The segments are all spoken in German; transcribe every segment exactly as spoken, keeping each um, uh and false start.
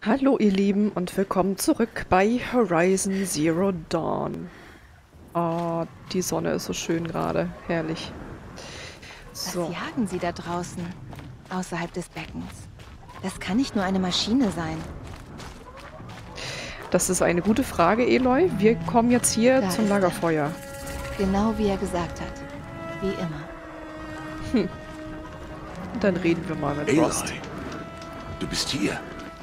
Hallo ihr Lieben und willkommen zurück bei Horizon Zero Dawn. Oh, die Sonne ist so schön gerade. Herrlich. So. Was jagen sie da draußen, außerhalb des Beckens? Das kann nicht nur eine Maschine sein. Das ist eine gute Frage, Eloy. Wir kommen jetzt hier Da zum ist Lagerfeuer. Genau wie er gesagt hat. Wie immer. Hm. Dann reden wir mal mit Eloy, Rost. du bist hier.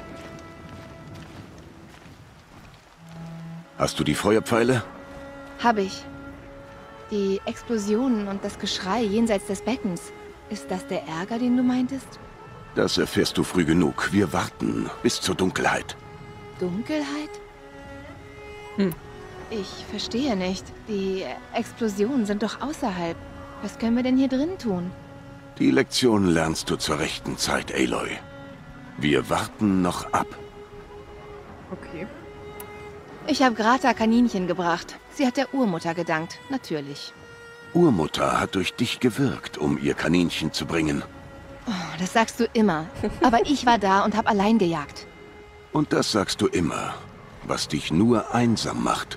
Hast du die Feuerpfeile? Hab ich. Die Explosionen und das Geschrei jenseits des Beckens. Ist das der Ärger, den du meintest? Das erfährst du früh genug. Wir warten bis zur Dunkelheit. Dunkelheit? Hm. Ich verstehe nicht. Die Explosionen sind doch außerhalb. Was können wir denn hier drin tun? Die Lektion lernst du zur rechten Zeit, Aloy. Wir warten noch ab. Okay. Ich habe Grata Kaninchen gebracht. Sie hat der Urmutter gedankt, natürlich. Urmutter hat durch dich gewirkt, um ihr Kaninchen zu bringen. Oh, das sagst du immer. Aber ich war da und habe allein gejagt. Und das sagst du immer, was dich nur einsam macht.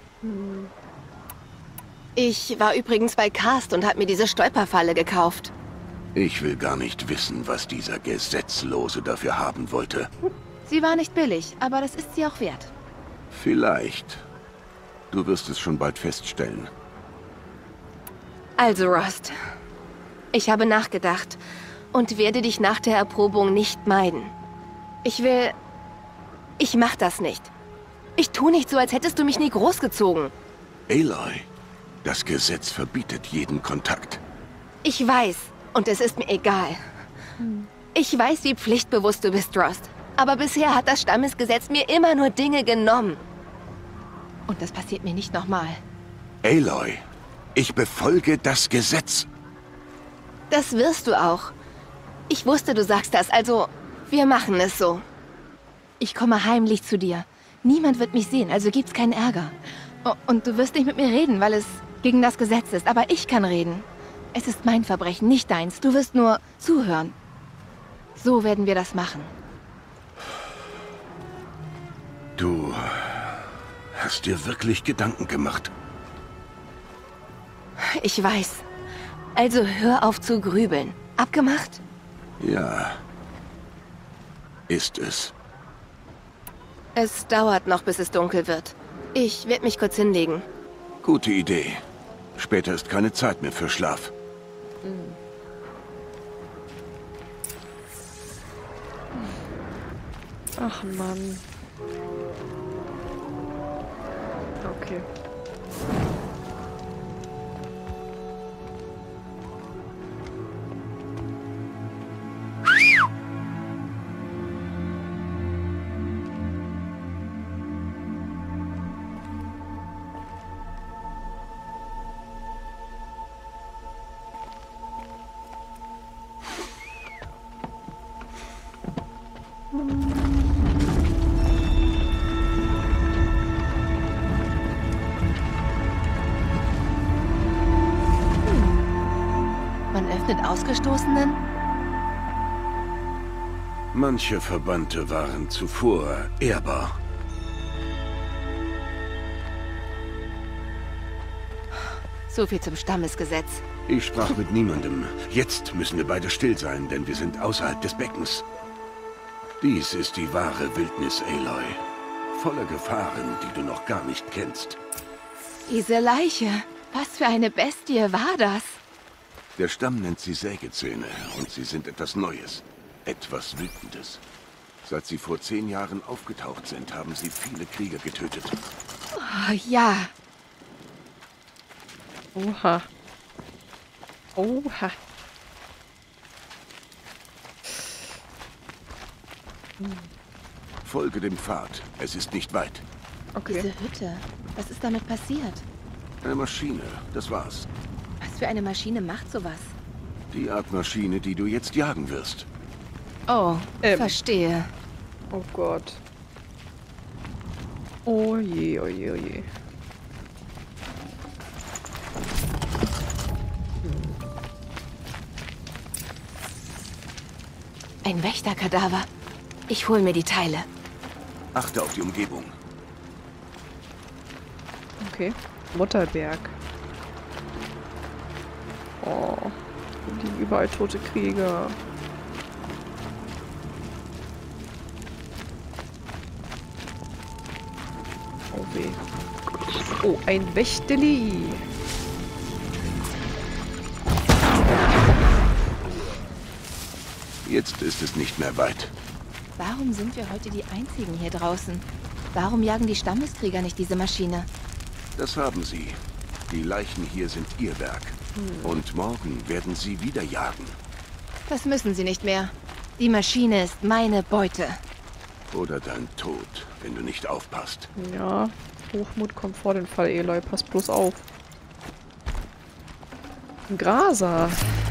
Ich war übrigens bei Karst und habe mir diese Stolperfalle gekauft. Ich will gar nicht wissen, was dieser Gesetzlose dafür haben wollte. Sie war nicht billig, aber das ist sie auch wert. Vielleicht. Du wirst es schon bald feststellen. Also, Rost. Ich habe nachgedacht und werde dich nach der Erprobung nicht meiden. Ich will... Ich mach das nicht. Ich tu nicht so, als hättest du mich nie großgezogen. Aloy, das Gesetz verbietet jeden Kontakt. Ich weiß. Und es ist mir egal. Ich weiß, wie pflichtbewusst du bist, Rost. Aber bisher hat das Stammesgesetz mir immer nur Dinge genommen. Und das passiert mir nicht nochmal. Aloy, ich befolge das Gesetz. Das wirst du auch. Ich wusste, du sagst das, also wir machen es so. Ich komme heimlich zu dir. Niemand wird mich sehen, also gibt's keinen Ärger. Oh, und du wirst nicht mit mir reden, weil es gegen das Gesetz ist. Aber ich kann reden. Es ist mein Verbrechen, nicht deins. Du wirst nur zuhören. So werden wir das machen. Du hast dir wirklich Gedanken gemacht. Ich weiß. Also hör auf zu grübeln. Abgemacht? Ja. Ist es. Es dauert noch, bis es dunkel wird. Ich werde mich kurz hinlegen. Gute Idee. Später ist keine Zeit mehr für Schlaf. Ach Mann. Okay. Man öffnet Ausgestoßenen? Manche Verbannte waren zuvor ehrbar. So viel zum Stammesgesetz. Ich sprach mit niemandem. Jetzt müssen wir beide still sein, denn wir sind außerhalb des Beckens. Dies ist die wahre Wildnis, Aloy. Voller Gefahren, die du noch gar nicht kennst. Diese Leiche. Was für eine Bestie war das? Der Stamm nennt sie Sägezähne und sie sind etwas Neues. Etwas Wütendes. Seit sie vor zehn Jahren aufgetaucht sind, haben sie viele Krieger getötet. Oh, ja. Oha. Oha. Folge dem Pfad. Es ist nicht weit. Okay. Diese Hütte. Was ist damit passiert? Eine Maschine, das war's. Was für eine Maschine macht sowas? Die Art Maschine, die du jetzt jagen wirst. Oh, Ähm. verstehe. Oh Gott. Oh je, oh je, oh je. Ein Wächterkadaver. Ich hol mir die Teile. Achte auf die Umgebung. Okay. Mutterberg. Oh. Die überall tote Krieger. Oh weh. Oh, ein Wächteli. Jetzt ist es nicht mehr weit. Warum sind wir heute die Einzigen hier draußen? Warum jagen die Stammeskrieger nicht diese Maschine? Das haben sie. Die Leichen hier sind ihr Werk. Hm. Und morgen werden sie wieder jagen. Das müssen sie nicht mehr. Die Maschine ist meine Beute. Oder dein Tod, wenn du nicht aufpasst. Ja, Hochmut kommt vor den Fall, Aloy. Pass bloß auf. Ein Graser.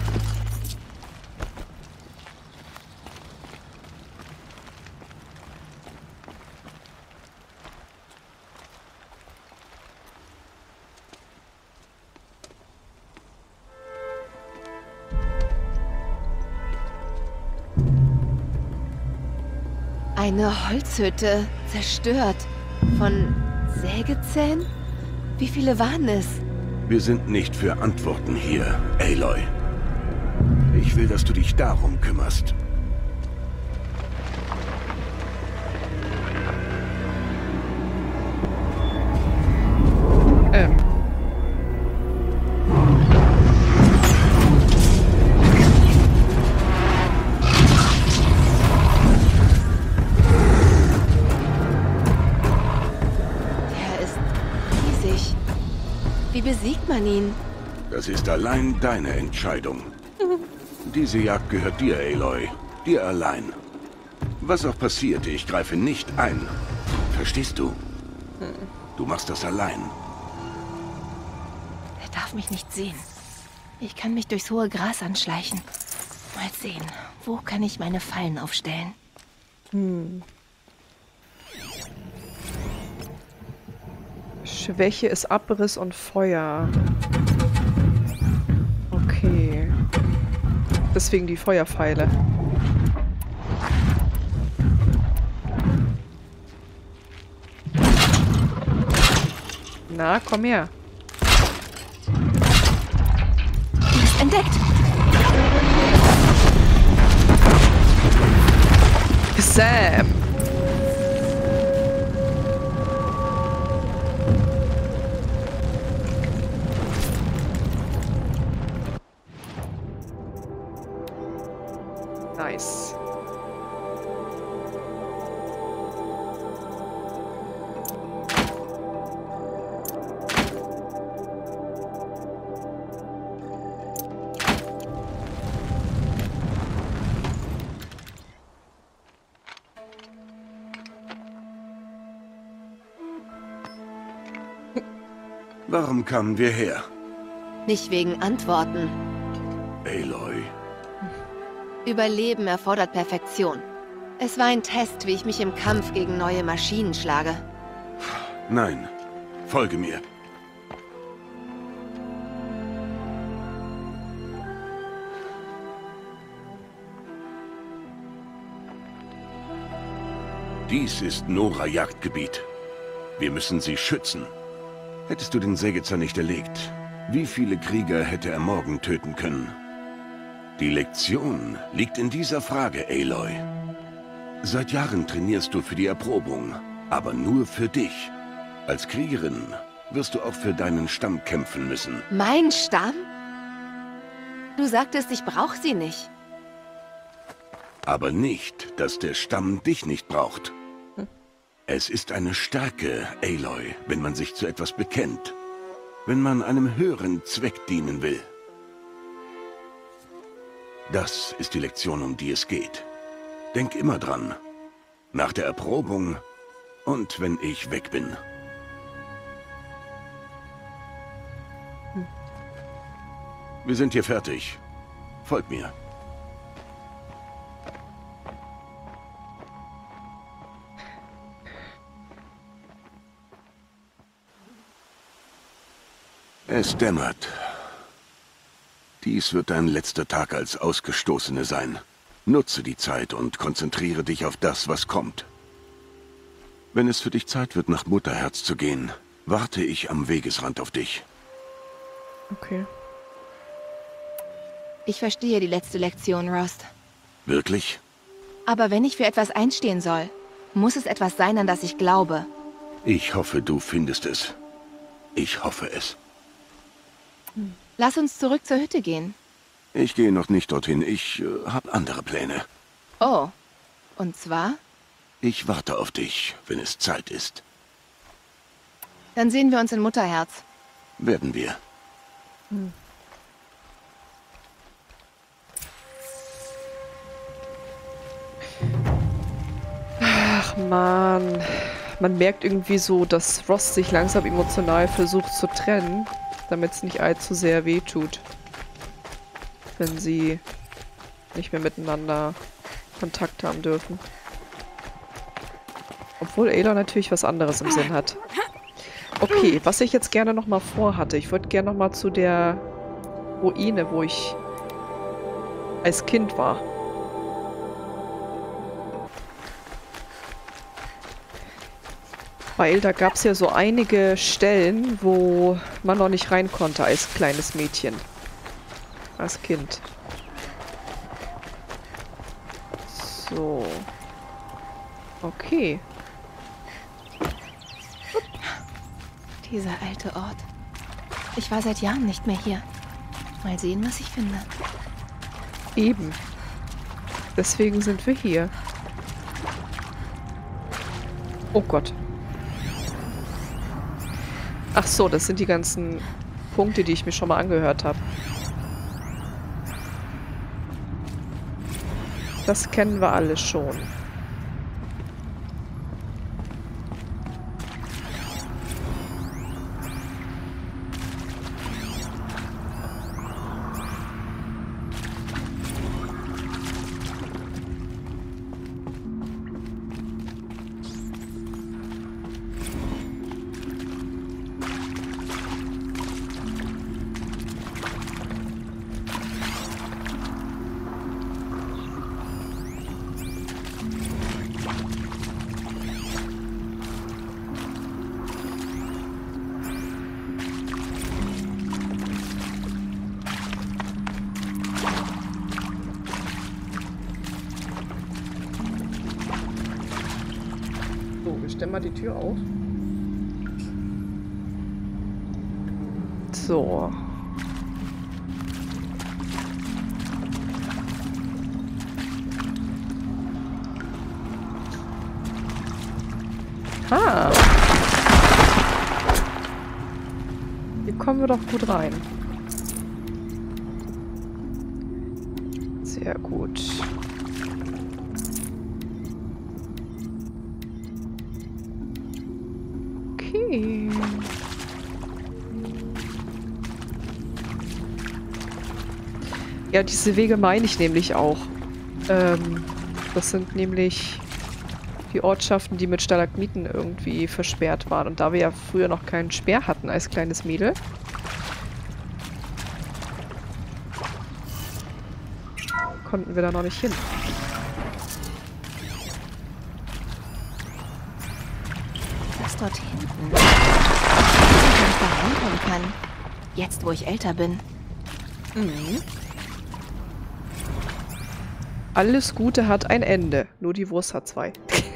Eine Holzhütte, zerstört. Von Sägezähnen? Wie viele waren es? Wir sind nicht für Antworten hier, Aloy. Ich will, dass du dich darum kümmerst. Ähm. Wie besiegt man ihn? Das ist allein deine Entscheidung. Diese Jagd gehört dir, Aloy. Dir allein. Was auch passiert, ich greife nicht ein. Verstehst du? Du machst das allein. Er darf mich nicht sehen. Ich kann mich durchs hohe Gras anschleichen. Mal sehen, wo kann ich meine Fallen aufstellen? Hm. Schwäche ist Abriss und Feuer. Okay. Deswegen die Feuerpfeile. Na, komm her. Du bist entdeckt. Sam. Nice. Warum kamen wir her? Nicht wegen Antworten. Aloy. Überleben erfordert Perfektion. Es war ein Test, wie ich mich im Kampf gegen neue Maschinen schlage. Nein. Folge mir. Dies ist Nora-Jagdgebiet. Wir müssen sie schützen. Hättest du den Sägezer nicht erlegt, wie viele Krieger hätte er morgen töten können? Die Lektion liegt in dieser Frage, Aloy. Seit Jahren trainierst du für die Erprobung, aber nur für dich. Als Kriegerin wirst du auch für deinen Stamm kämpfen müssen. Mein Stamm? Du sagtest, ich brauche sie nicht. Aber nicht, dass der Stamm dich nicht braucht. Es ist eine Stärke, Aloy, wenn man sich zu etwas bekennt. Wenn man einem höheren Zweck dienen will. Das ist die Lektion, um die es geht. Denk immer dran. Nach der Erprobung und wenn ich weg bin. Wir sind hier fertig. Folgt mir. Es dämmert. Dies wird dein letzter Tag als Ausgestoßene sein. Nutze die Zeit und konzentriere dich auf das, was kommt. Wenn es für dich Zeit wird, nach Mutterherz zu gehen, warte ich am Wegesrand auf dich. Okay. Ich verstehe die letzte Lektion, Rost. Wirklich? Aber wenn ich für etwas einstehen soll, muss es etwas sein, an das ich glaube. Ich hoffe, du findest es. Ich hoffe es. Lass uns zurück zur Hütte gehen. Ich gehe noch nicht dorthin. Ich äh, habe andere Pläne. Oh. Und zwar? Ich warte auf dich, wenn es Zeit ist. Dann sehen wir uns in Mutterherz. Werden wir. Hm. Ach man, man merkt irgendwie so, dass Rost sich langsam emotional versucht zu trennen, damit es nicht allzu sehr wehtut, wenn sie nicht mehr miteinander Kontakt haben dürfen. Obwohl Aloy natürlich was anderes im Sinn hat. Okay, was ich jetzt gerne nochmal vorhatte, ich wollte gerne nochmal zu der Ruine, wo ich als Kind war. Weil da gab es ja so einige Stellen, wo man noch nicht rein konnte als kleines Mädchen. Als Kind. So. Okay. Dieser alte Ort. Ich war seit Jahren nicht mehr hier. Mal sehen, was ich finde. Eben. Deswegen sind wir hier. Oh Gott. Ach so, das sind die ganzen Punkte, die ich mir schon mal angehört habe. Das kennen wir alle schon. Stell mal die Tür auf. So. Ah. Hier kommen wir doch gut rein. Sehr gut. Okay. Ja, diese Wege meine ich nämlich auch. Ähm, das sind nämlich die Ortschaften, die mit Stalagmiten irgendwie versperrt waren. Und da wir ja früher noch keinen Speer hatten als kleines Mädel, konnten wir da noch nicht hin. Das dort hinten. Dass ich da reinkommen kann. Jetzt, wo ich älter bin. Mhm. Alles Gute hat ein Ende. Nur die Wurst hat zwei.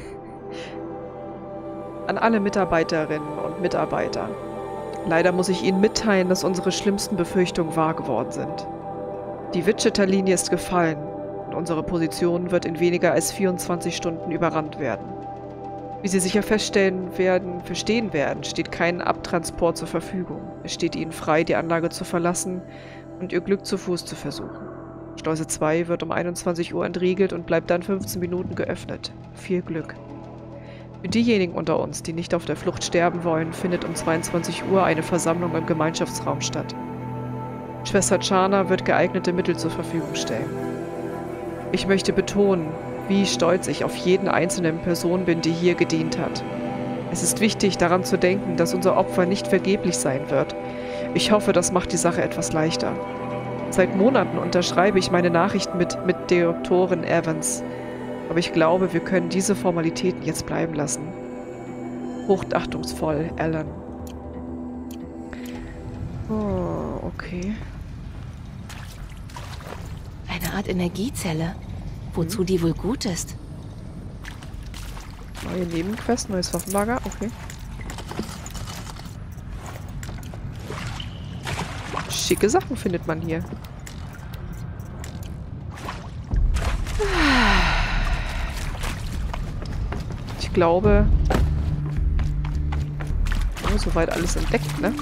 An alle Mitarbeiterinnen und Mitarbeiter. Leider muss ich Ihnen mitteilen, dass unsere schlimmsten Befürchtungen wahr geworden sind. Die Wichita-Linie ist gefallen und unsere Position wird in weniger als vierundzwanzig Stunden überrannt werden. Wie Sie sicher feststellen werden, verstehen werden, steht kein Abtransport zur Verfügung. Es steht Ihnen frei, die Anlage zu verlassen und Ihr Glück zu Fuß zu versuchen. Schleuse zwei wird um einundzwanzig Uhr entriegelt und bleibt dann fünfzehn Minuten geöffnet. Viel Glück. Für diejenigen unter uns, die nicht auf der Flucht sterben wollen, findet um zweiundzwanzig Uhr eine Versammlung im Gemeinschaftsraum statt. Schwester Chana wird geeignete Mittel zur Verfügung stellen. Ich möchte betonen, wie stolz ich auf jeden einzelnen Person bin, die hier gedient hat. Es ist wichtig, daran zu denken, dass unser Opfer nicht vergeblich sein wird. Ich hoffe, das macht die Sache etwas leichter. Seit Monaten unterschreibe ich meine Nachrichten mit, mit Doktorin Evans. Aber ich glaube, wir können diese Formalitäten jetzt bleiben lassen. Hochachtungsvoll, Alan. Oh, okay. Eine Art Energiezelle. Wozu die wohl gut ist? Neue Nebenquest, neues Waffenlager, okay. Schicke Sachen findet man hier. Ich glaube... Oh, soweit alles entdeckt, ne?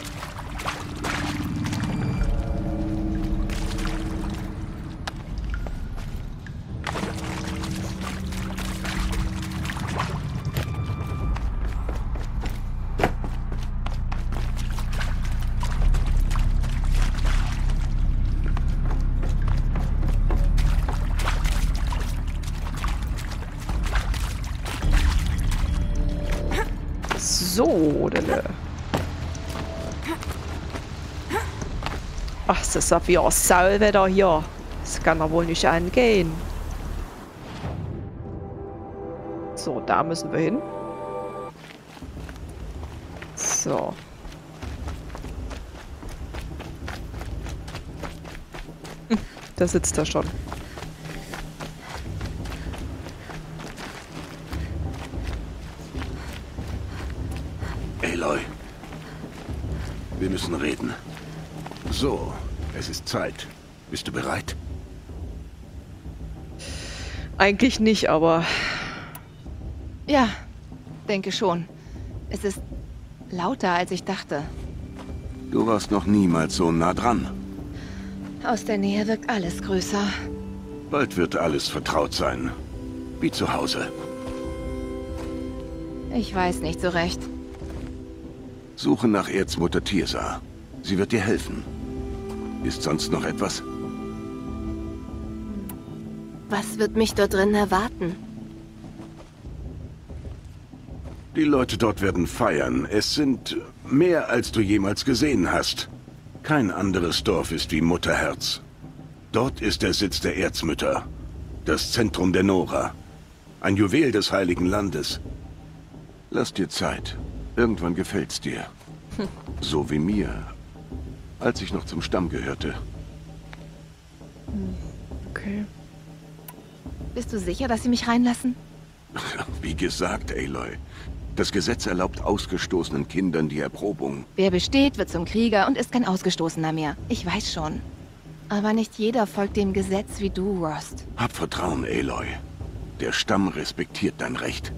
So, Delle. Ach, das ist ja wie ein Sauwetter hier. Das kann doch wohl nicht angehen. So, da müssen wir hin. So. Hm, da sitzt er schon. Aloy. Wir müssen reden. So, es ist Zeit. Bist du bereit? Eigentlich nicht, aber... Ja, denke schon. Es ist lauter, als ich dachte. Du warst noch niemals so nah dran. Aus der Nähe wirkt alles größer. Bald wird alles vertraut sein. Wie zu Hause. Ich weiß nicht so recht. Suche nach Erzmutter Tirsa. Sie wird dir helfen. Ist sonst noch etwas? Was wird mich dort drin erwarten? Die Leute dort werden feiern. Es sind mehr, als du jemals gesehen hast. Kein anderes Dorf ist wie Mutterherz. Dort ist der Sitz der Erzmütter. Das Zentrum der Nora. Ein Juwel des Heiligen Landes. Lass dir Zeit. Irgendwann gefällt's dir. So wie mir, als ich noch zum Stamm gehörte. Okay. Bist du sicher, dass sie mich reinlassen? Wie gesagt, Aloy. Das Gesetz erlaubt ausgestoßenen Kindern die Erprobung. Wer besteht, wird zum Krieger und ist kein Ausgestoßener mehr. Ich weiß schon. Aber nicht jeder folgt dem Gesetz wie du, Rost. Hab Vertrauen, Aloy. Der Stamm respektiert dein Recht.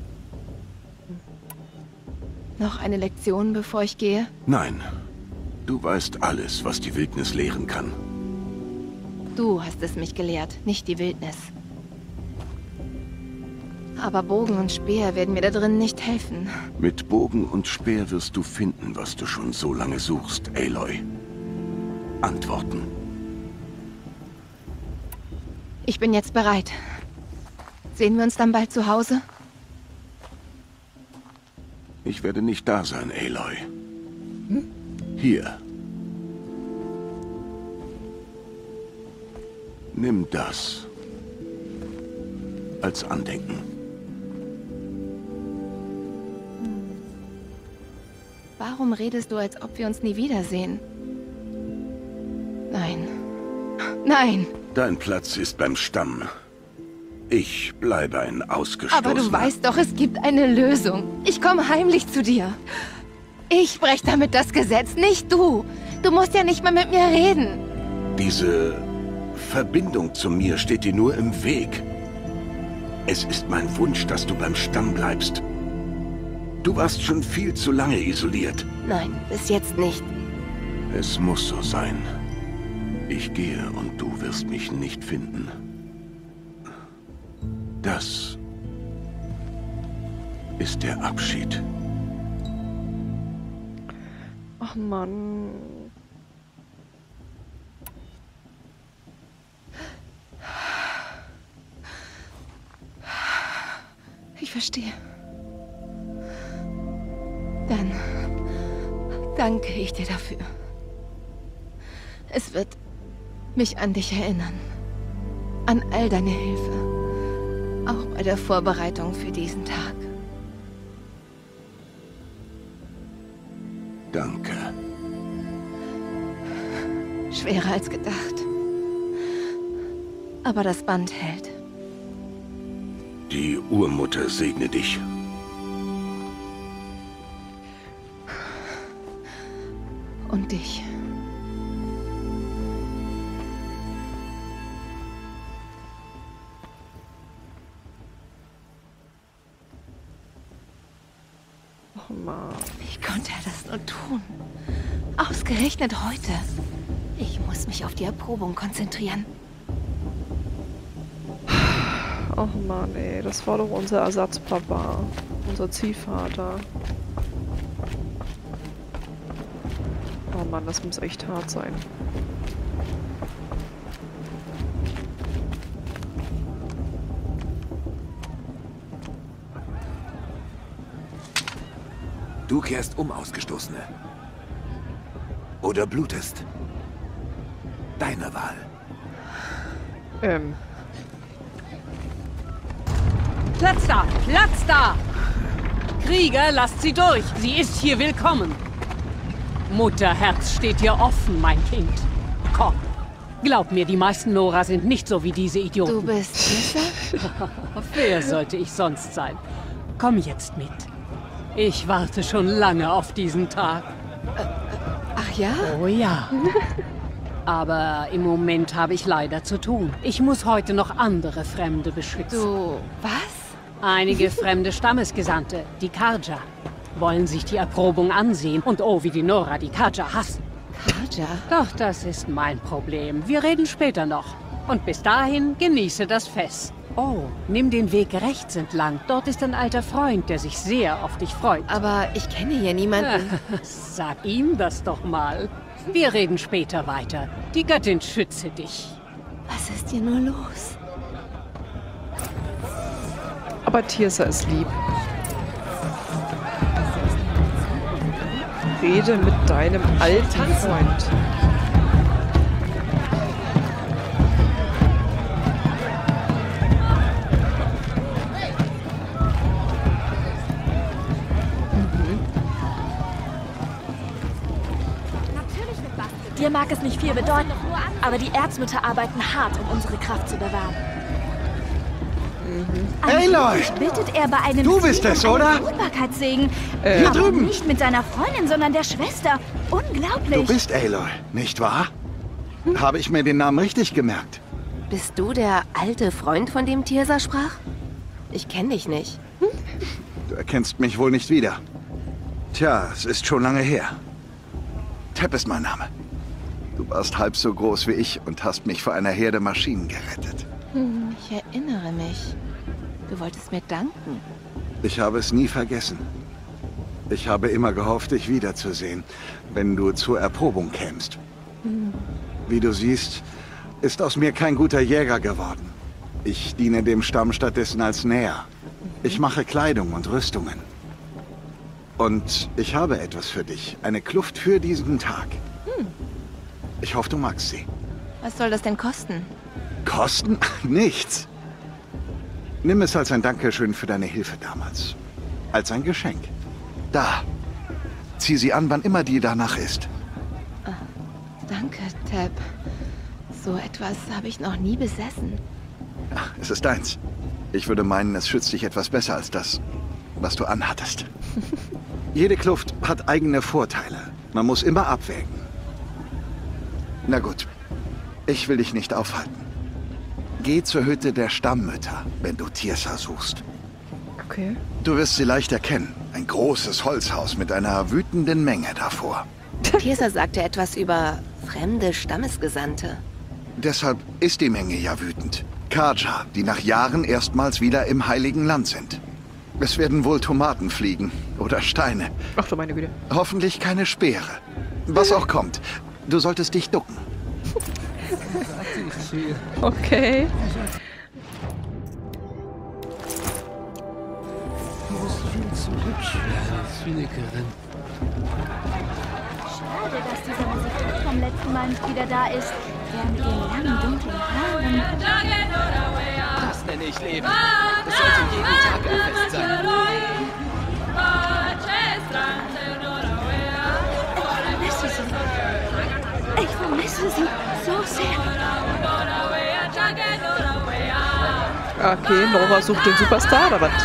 Noch eine Lektion, bevor ich gehe? Nein. Du weißt alles, was die Wildnis lehren kann. Du hast es mich gelehrt, nicht die Wildnis. Aber Bogen und Speer werden mir da drin nicht helfen. Mit Bogen und Speer wirst du finden, was du schon so lange suchst, Aloy. Antworten. Ich bin jetzt bereit. Sehen wir uns dann bald zu Hause? Ich werde nicht da sein, Aloy. Hm? Hier. Nimm das. Als Andenken. Warum redest du, als ob wir uns nie wiedersehen? Nein. Nein! Dein Platz ist beim Stamm. Ich bleibe ein Ausgestoßener. Aber du weißt doch, es gibt eine Lösung. Ich komme heimlich zu dir. Ich breche damit das Gesetz, nicht du. Du musst ja nicht mal mit mir reden. Diese Verbindung zu mir steht dir nur im Weg. Es ist mein Wunsch, dass du beim Stamm bleibst. Du warst schon viel zu lange isoliert. Nein, bis jetzt nicht. Es muss so sein. Ich gehe und du wirst mich nicht finden. Das ist der Abschied. Ach Mann. Ich verstehe. Dann danke ich dir dafür. Es wird mich an dich erinnern. An all deine Hilfe. Auch bei der Vorbereitung für diesen Tag. Danke. Schwerer als gedacht. Aber das Band hält. Die Urmutter segne dich. Und dich. Oh Mann. Wie konnte er das nur tun? Ausgerechnet heute. Ich muss mich auf die Erprobung konzentrieren. Oh Mann, ey. Das war doch unser Ersatzpapa. Unser Ziehvater. Oh Mann, das muss echt hart sein. Du kehrst um, Ausgestoßene. Oder blutest. Deine Wahl. Ähm. Platz da! Platz da! Krieger, lasst sie durch! Sie ist hier willkommen! Mutterherz steht dir offen, mein Kind. Komm. Glaub mir, die meisten Nora sind nicht so wie diese Idioten. Du bist Tessa? Wer sollte ich sonst sein? Komm jetzt mit. Ich warte schon lange auf diesen Tag. Ach ja? Oh ja. Aber im Moment habe ich leider zu tun. Ich muss heute noch andere Fremde beschützen. Du... was? Einige fremde Stammesgesandte, die Carja, wollen sich die Erprobung ansehen. Und oh, wie die Nora die Carja hassen. Carja? Doch das ist mein Problem. Wir reden später noch. Und bis dahin genieße das Fest. Oh, nimm den Weg rechts entlang. Dort ist ein alter Freund, der sich sehr auf dich freut. Aber ich kenne hier niemanden. Sag ihm das doch mal. Wir reden später weiter. Die Göttin schütze dich. Was ist hier nur los? Aber Tirsa ist lieb. Rede mit deinem alten Freund. Dir mag es nicht viel bedeuten, aber die Erzmütter arbeiten hart, um unsere Kraft zu bewahren. Aloy! Bittet er bei einem Du bist Sieg es, um einen oder? Fruchtbarkeitssegen. Äh. Hier Aber drüben. nicht mit seiner Freundin, sondern der Schwester. Unglaublich. Du bist Aloy, nicht wahr? Habe ich mir den Namen richtig gemerkt? Bist du der alte Freund, von dem Tirsa sprach? Ich kenne dich nicht. Du erkennst mich wohl nicht wieder. Tja, es ist schon lange her. Tep ist mein Name. Du warst halb so groß wie ich und hast mich vor einer Herde Maschinen gerettet. Ich erinnere mich. Du wolltest mir danken. Ich habe es nie vergessen. Ich habe immer gehofft, dich wiederzusehen, wenn du zur Erprobung kämst. Wie du siehst, ist aus mir kein guter Jäger geworden. Ich diene dem Stamm stattdessen als Näher. Ich mache Kleidung und Rüstungen. Und ich habe etwas für dich. Eine Kluft für diesen Tag. Ich hoffe, du magst sie. Was soll das denn kosten? Kosten? Nichts. Nimm es als ein Dankeschön für deine Hilfe damals. Als ein Geschenk. Da. Zieh sie an, wann immer dir danach ist. Danke, Tep. So etwas habe ich noch nie besessen. Ach, es ist deins. Ich würde meinen, es schützt dich etwas besser als das, was du anhattest. Jede Kluft hat eigene Vorteile. Man muss immer abwägen. Na gut. Ich will dich nicht aufhalten. Geh zur Hütte der Stammmütter, wenn du Tirsa suchst. Okay. Du wirst sie leicht erkennen. Ein großes Holzhaus mit einer wütenden Menge davor. Tirsa sagte etwas über fremde Stammesgesandte. Deshalb ist die Menge ja wütend. Carja, die nach Jahren erstmals wieder im Heiligen Land sind. Es werden wohl Tomaten fliegen oder Steine. Ach du meine Güte. Hoffentlich keine Speere. Was auch kommt, du solltest dich ducken. Okay. Du bist viel zu hübsch für eine Zyniekerin. Schade, dass dieser Musikant vom letzten Mal nicht wieder da ist. Der mit den langen, dunklen Haaren. Das nenne ich Leben. Es sollte jeden Tag ein Fest sein. Okay, Nora sucht den Superstar, oder was?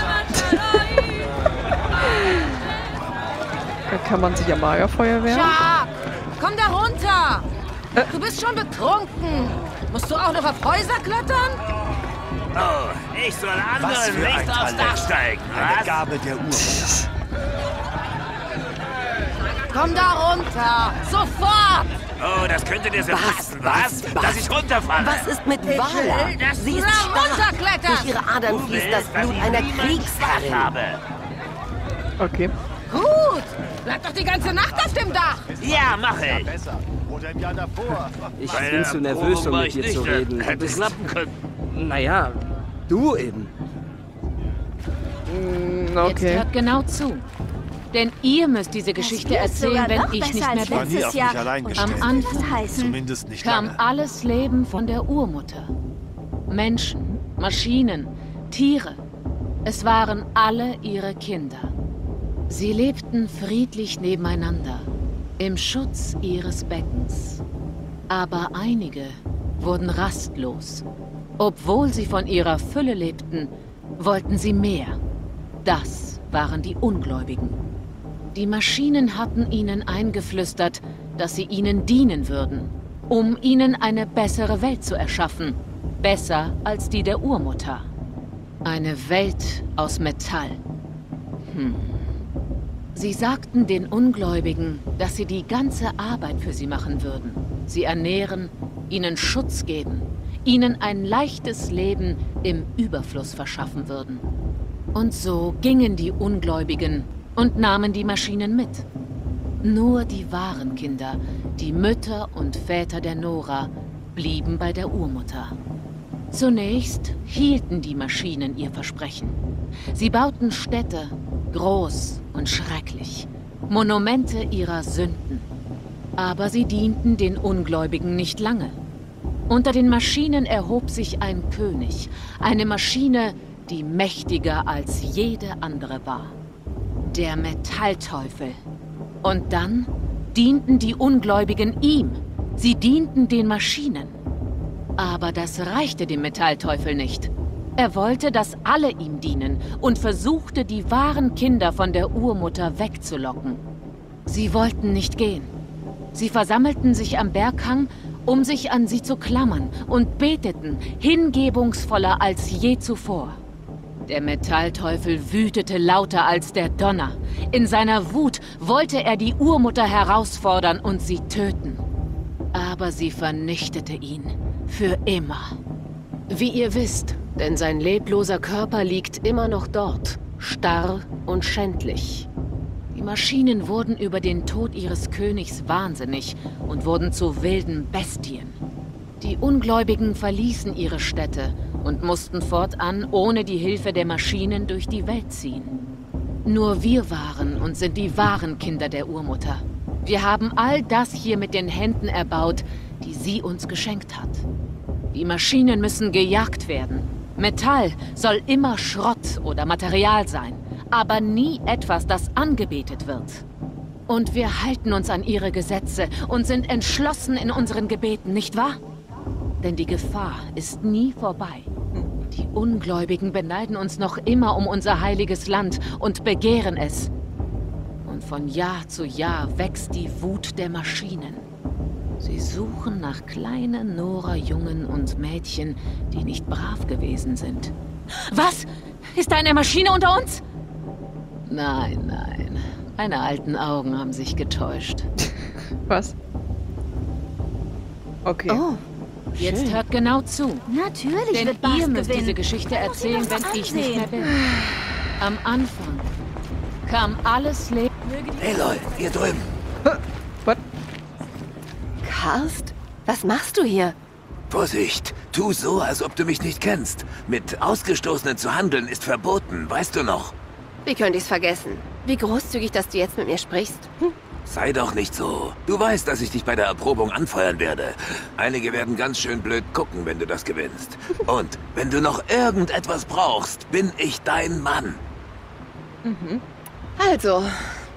Da kann man sich am Lagerfeuer wehren. Jacques, komm da runter! Äh. Du bist schon betrunken. Musst du auch noch auf Häuser klettern? Oh, ich soll anderen nicht aufs Dach steigen, was? Eine Gabe der Urmutter. Komm da runter! Sofort! Oh, das könnte dir so Was, passen, was? was, Dass ich runterfalle. Was ist mit Vala? dass Sie ist Na, stark. runterklettern! Durch ihre Adern Du fließt willst, das dass Blut ich einer niemanden Kriegsherrin. schwach habe. Okay. Gut! Bleib doch die ganze Nacht auf dem Dach! Ja, mach ich. Oder im Jahr davor. Ich Bei bin der zu nervös, um Erprobung war mit ich dir nicht, zu äh, reden. Du Hätte bist, klappen können. naja, du eben. Mm, Jetzt okay. hört genau zu. Denn ihr müsst diese Geschichte erzählen, wenn ich nicht mehr war nie bin. auf mich allein Am gestellt. Anfang Zumindest nicht kam lange. alles Leben von der Urmutter. Menschen, Maschinen, Tiere. Es waren alle ihre Kinder. Sie lebten friedlich nebeneinander, im Schutz ihres Beckens. Aber einige wurden rastlos. Obwohl sie von ihrer Fülle lebten, wollten sie mehr. Das waren die Ungläubigen. Die Maschinen hatten ihnen eingeflüstert, dass sie ihnen dienen würden, um ihnen eine bessere Welt zu erschaffen. Besser als die der Urmutter. Eine Welt aus Metall. Hm. Sie sagten den Ungläubigen, dass sie die ganze Arbeit für sie machen würden. Sie ernähren, ihnen Schutz geben, ihnen ein leichtes Leben im Überfluss verschaffen würden. Und so gingen die Ungläubigen und nahmen die Maschinen mit. Nur die wahren Kinder, die Mütter und Väter der Nora, blieben bei der Urmutter. Zunächst hielten die Maschinen ihr Versprechen. Sie bauten Städte, groß und schrecklich, Monumente ihrer Sünden. Aber sie dienten den Ungläubigen nicht lange. Unter den Maschinen erhob sich ein König, eine Maschine, die mächtiger als jede andere war. Der Metallteufel. Und dann dienten die Ungläubigen ihm. Sie dienten den Maschinen. Aber das reichte dem Metallteufel nicht. Er wollte, dass alle ihm dienen und versuchte, die wahren Kinder von der Urmutter wegzulocken. Sie wollten nicht gehen. Sie versammelten sich am Berghang, um sich an sie zu klammern und beteten, hingebungsvoller als je zuvor. Der Metallteufel wütete lauter als der Donner. In seiner Wut wollte er die Urmutter herausfordern und sie töten. Aber sie vernichtete ihn. Für immer. Wie ihr wisst, denn sein lebloser Körper liegt immer noch dort, starr und schändlich. Die Maschinen wurden über den Tod ihres Königs wahnsinnig und wurden zu wilden Bestien. Die Ungläubigen verließen ihre Städte und mussten fortan ohne die Hilfe der Maschinen durch die Welt ziehen. Nur wir waren und sind die wahren Kinder der Urmutter. Wir haben all das hier mit den Händen erbaut, die sie uns geschenkt hat. Die Maschinen müssen gejagt werden. Metall soll immer Schrott oder Material sein, aber nie etwas, das angebetet wird. Und wir halten uns an ihre Gesetze und sind entschlossen in unseren Gebeten, nicht wahr? Denn die Gefahr ist nie vorbei. Die Ungläubigen beneiden uns noch immer um unser heiliges Land und begehren es. Und von Jahr zu Jahr wächst die Wut der Maschinen. Sie suchen nach kleinen Nora-Jungen und Mädchen, die nicht brav gewesen sind. Was? Ist da eine Maschine unter uns? Nein, nein. Meine alten Augen haben sich getäuscht. Was? Okay. Oh, Jetzt schön. hört genau zu. Natürlich Denn wird Bas ihr müsst gewinnen. diese Geschichte erzählen, wenn ich nicht mehr bin. Am Anfang kam alles Leben. Aloy, hier drüben. Was? Karst? Was machst du hier? Vorsicht, tu so, als ob du mich nicht kennst. Mit Ausgestoßenen zu handeln ist verboten, weißt du noch? Wie könnte ich's vergessen? Wie großzügig, dass du jetzt mit mir sprichst. Hm? Sei doch nicht so. Du weißt, dass ich dich bei der Erprobung anfeuern werde. Einige werden ganz schön blöd gucken, wenn du das gewinnst. Und wenn du noch irgendetwas brauchst, bin ich dein Mann. Mhm. Also,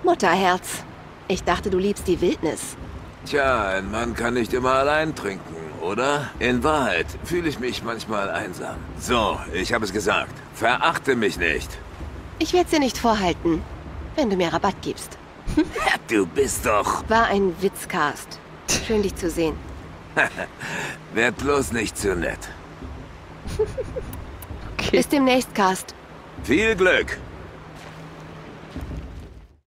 Mutterherz. Ich dachte, du liebst die Wildnis. Tja, ein Mann kann nicht immer allein trinken. oder? In Wahrheit fühle ich mich manchmal einsam. So, ich habe es gesagt. Verachte mich nicht. Ich werde dir nicht vorhalten, wenn du mir Rabatt gibst. Du bist doch... War ein Witzcast. Schön, dich zu sehen. Werd bloß nicht zu nett. Okay. Bis demnächst, Cast. Viel Glück.